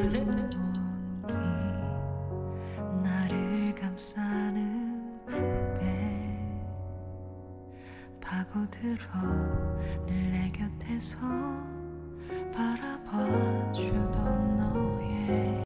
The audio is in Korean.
온기 나를 감싸는 품에 파고들어 늘 내 곁에서 바라봐 주던